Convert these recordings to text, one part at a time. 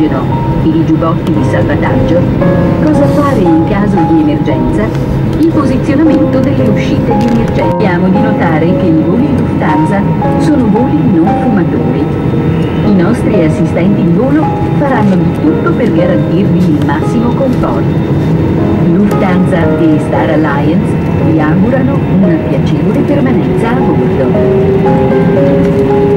ossigeno e i giubbotti di salvataggio, cosa fare in caso di emergenza, il posizionamento delle uscite di emergenza. Cerchiamo di notare che i voli Lufthansa sono voli non fumatori. I nostri assistenti di volo faranno di tutto per garantirvi il massimo conforto. Lufthansa e Star Alliance vi augurano una piacevole permanenza a bordo.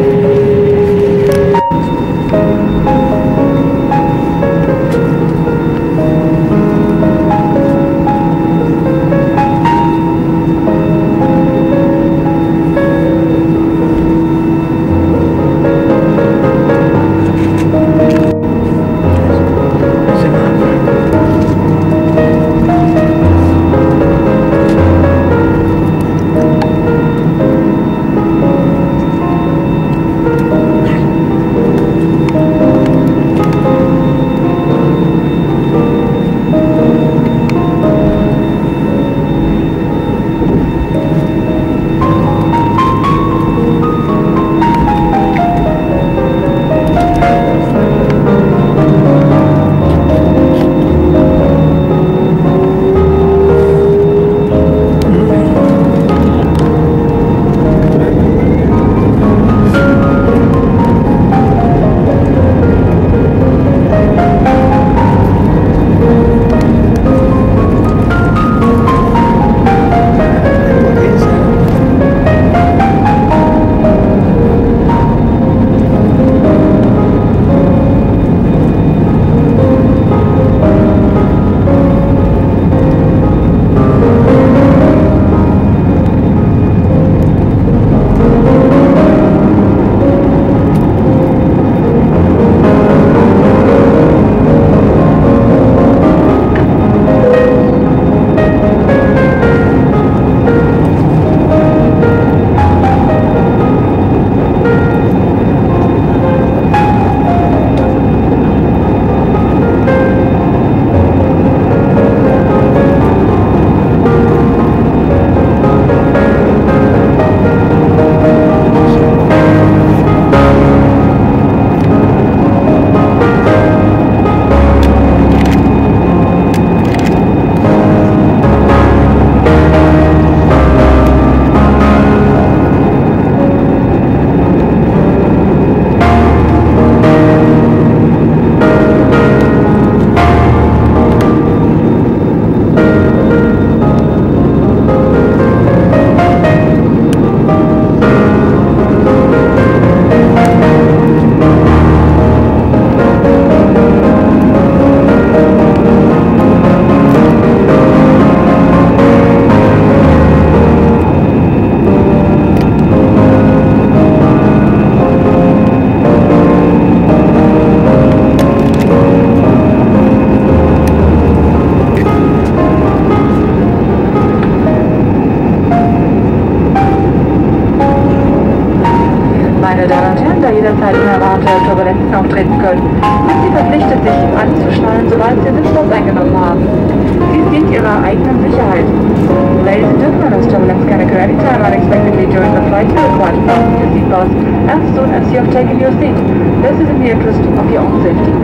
jederzeit unerwartete Turbulenzen auftreten können, sind Sie verpflichtet, sich anzuschnallen, sobald Sie Sitzplatz eingenommen haben. Dies dient Ihrer eigenen Sicherheit. Ladies and gentlemen, as turbulence can occur anytime unexpectedly during the flight, you are required to fasten your seatbelts as soon as you have taken your seat. This is in the interest of your own safety.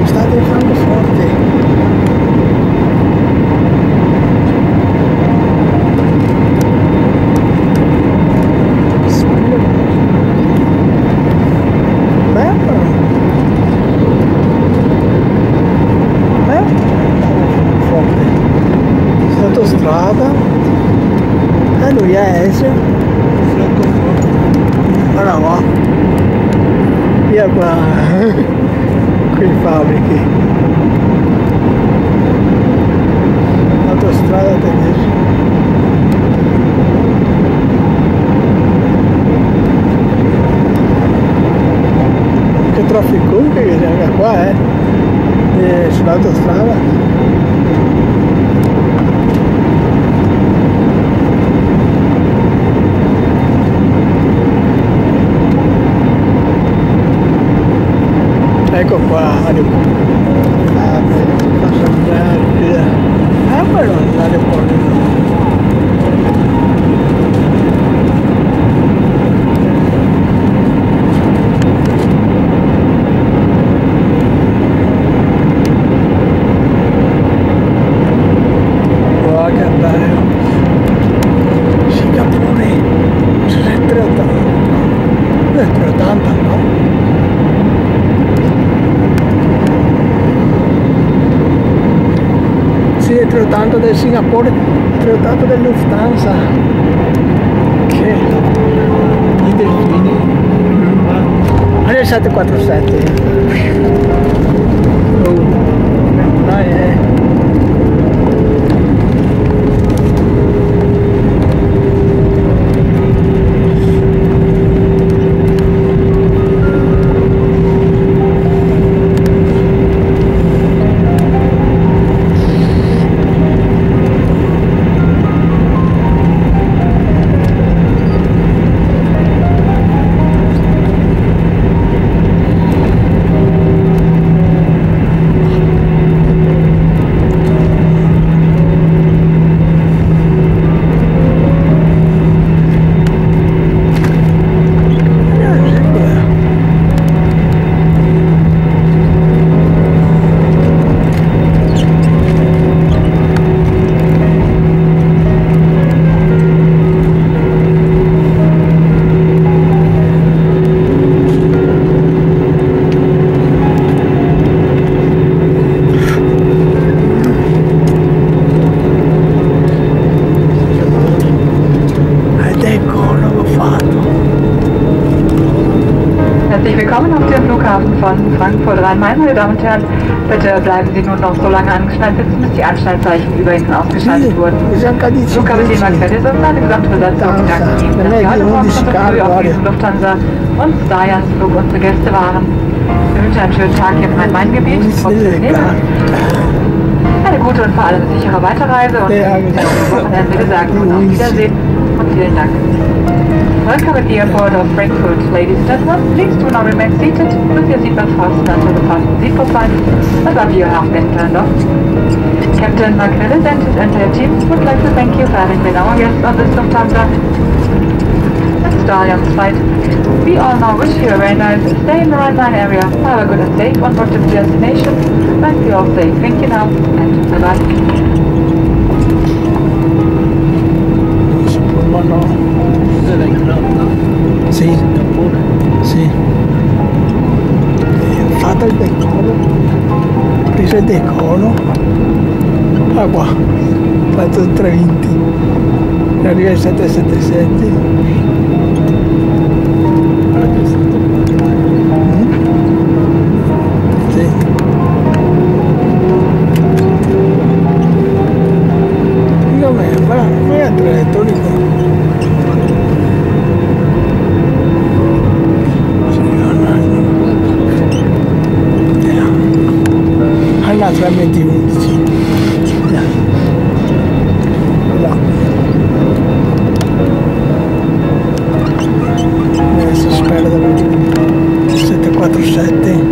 stati in Francoforte. Strada e lui è Esio, guarda qua, via qua, qui fabbriche, autostrada tedesca. Che traffico che c'è anche qua, sull'autostrada. Ecco qua, posso andare via. Però andare fuori. Guarda che bello. Singapore, 380. 380, no? Sì, 380 del Singapore, 380 del Lufthansa. Che i delfini. Allora 747. Dai, Von Frankfurt Rhein-Main, meine Damen und Herren, bitte bleiben Sie nun noch so lange angeschnallt sitzen, bis die Anschnallzeichen über Ihnen ausgeschaltet wurden. Flugkapitän Marquette ist und seine gesamte Besatzung danken Ihnen, dass Sie heute Morgen schon so früh auf diesem Lufthansa und Starjans Flug unsere Gäste waren. Wir wünschen einen schönen Tag hier im Rhein-Main-Gebiet, trotz des Nebels. Eine gute und vor allem sichere Weiterreise und Wochenende, bitte sagen und auf Wiedersehen und vielen Dank. Welcome at the airport of Frankfurt. Ladies and gentlemen, please do not remain seated with your seatbelt fastened until the fasten seatbelt sign above you have been turned off. Captain McNellis and his entire team would like to thank you for having been our guests on this Lufthansa and Starjans flight. We all now wish you a very nice stay in the Rhein-Main area. Have a good and safe onboard to the destination. And we all say thank you now and bye-bye. Sì, sì. Fatto il decolo, preso il decolo, ah qua, fatto il 320, arriva il 777. Sì. Ma è traiettorico. Alla 3:11. Là. Adesso spero di 747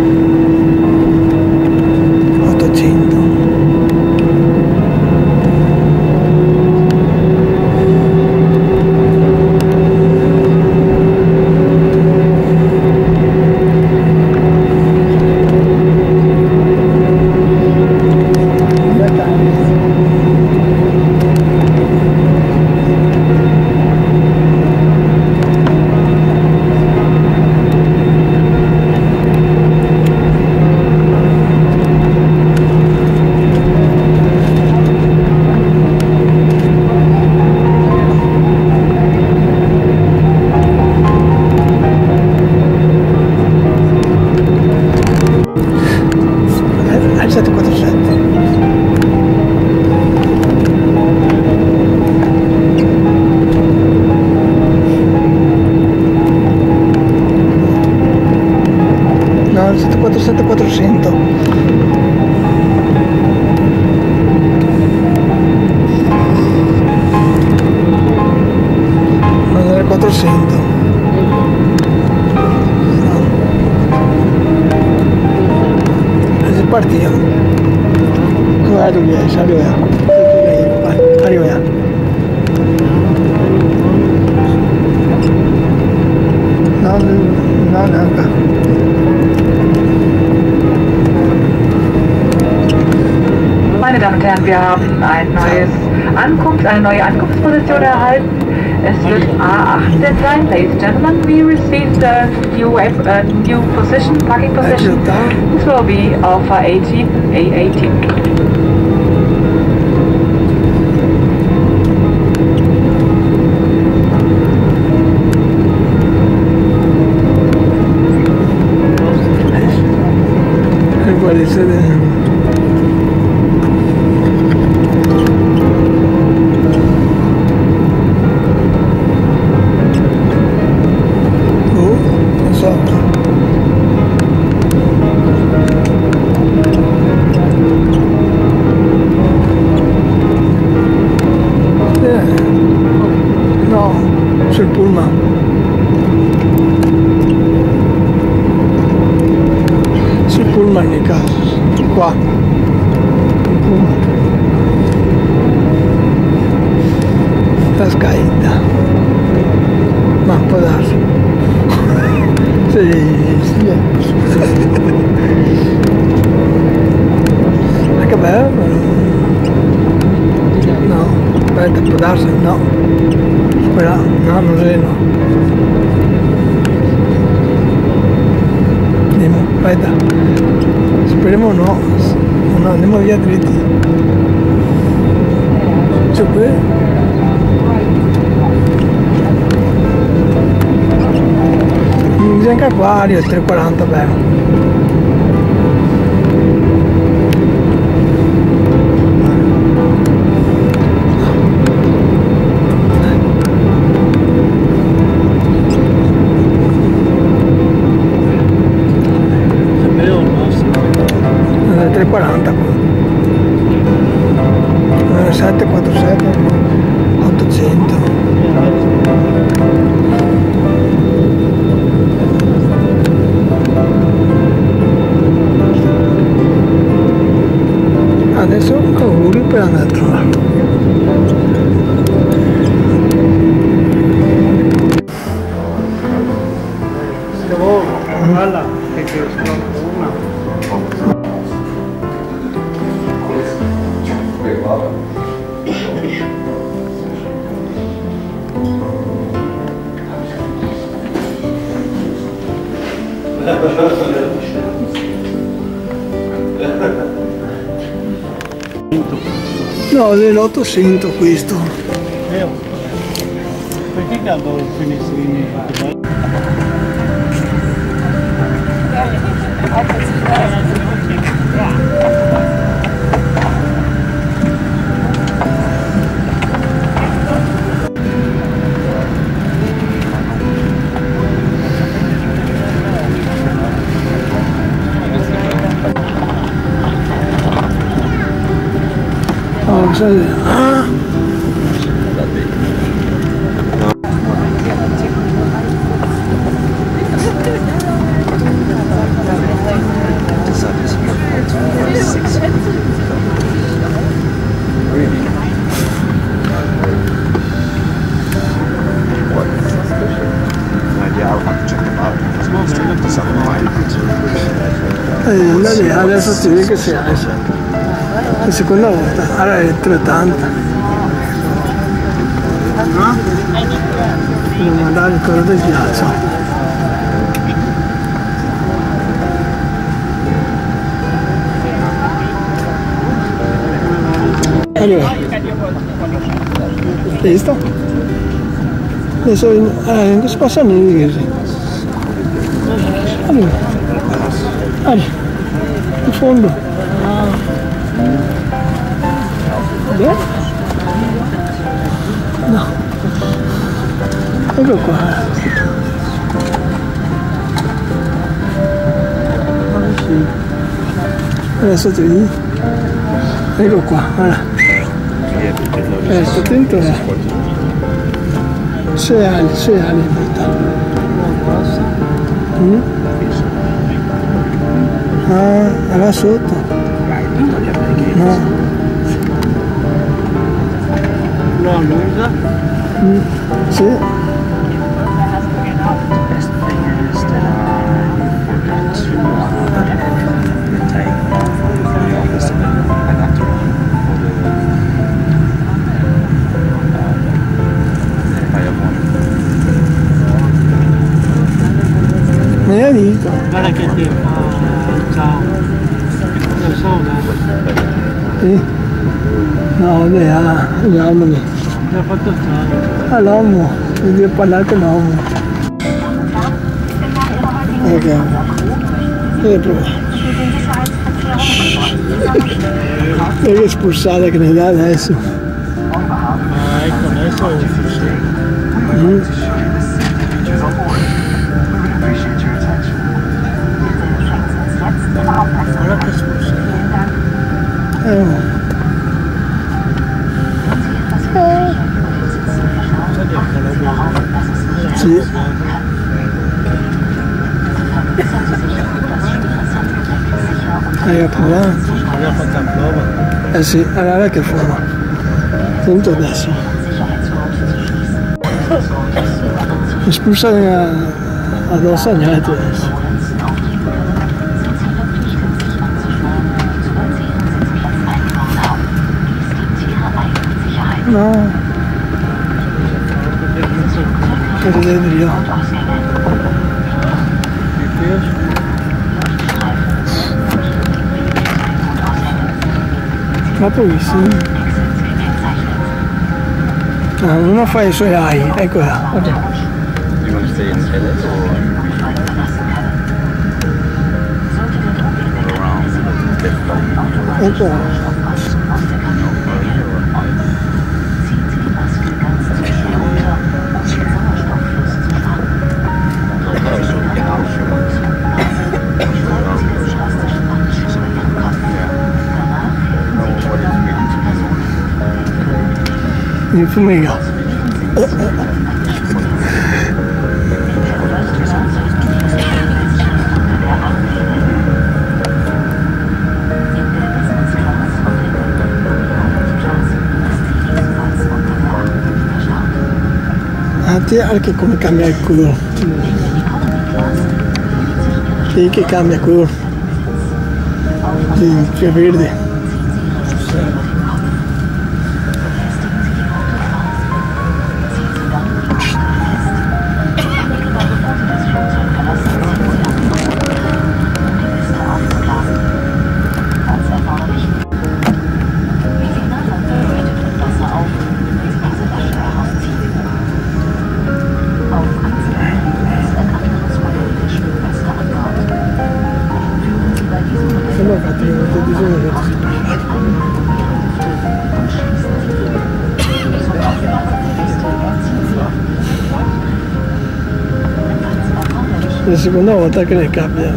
800. 747 400. Andare 400. E si partiamo. Guarda che arriviamo. No, neanche. Meine Damen und Herren, wir haben eine neue Ankunftsposition erhalten. Es wird A18 sein. Ladies and gentlemen, we received a new position, parking position. This will be Alpha 18, A18. No, sul pullman. Sul pullman in caso. Qua. La scaita. Ma può darsi. Sì. Ma che bello. No, aspetta, può darsi, no. Quella, no, non è no. Andiamo, aspetta. Speriamo no. No, andiamo via dritti. C'è qui. Anche qua arriva il 340 bene. È 340 qua. 747 800. Adesso auguri per andare a trovarlo. Guarda, che ti ho scritto una. No, dell'800 questo. Perché cado il finestrini? Oh, sai. Ah. Adesso ti dico che si alza. La seconda volta, ora è 380. No? Devo mandare il colore del ghiaccio. Allora, hai visto? Adesso in questo passo non è così. Allora, in fondo. Beh? No. Ecco qua. qui. Adesso ti vedi? Ecco qua, guarda. Sto attento là. Sei ali in realtà. Ah, là sotto? No. No, lunga. Sì. Mi hai visto? Guarda che ti fa. Ciao. Lo so, Sì. No, vabbè, andiamone. mi ha fatto ciao. All'uomo, devo parlare con l'uomo. Ok. E prova. E che spulsata che ne dà adesso. Ah, ecco, adesso è ufficiale. Guarda che spulsata. Sì. Hai provato? Abbiamo fatto la prova. Eh sì, allora che forma. Punto adesso. Mi spulsano addosso a niente adesso. No. Per vedere io. Ma poi sì. Ah, uno fa i suoi AI, ecco là. Guarda. You want to stay in Village or around? Ecco là. Il fumiga. Te anche come cambia il colore. Sì, che cambia il colore. Sì, c'è verde. È la seconda volta che ne cambia.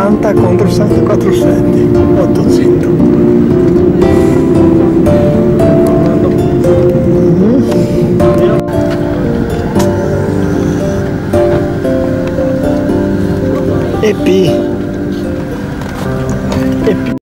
60 contro 4,7, 800. EP